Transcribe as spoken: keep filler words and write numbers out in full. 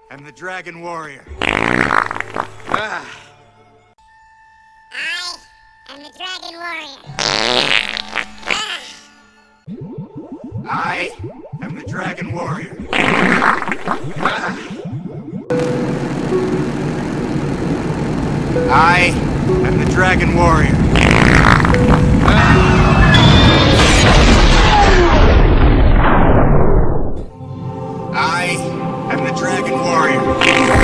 am the Dragon Warrior. Ah. I am the Dragon Warrior. I am the Dragon Warrior. Ah. I am the Dragon Warrior. Ah. I am the Dragon Warrior.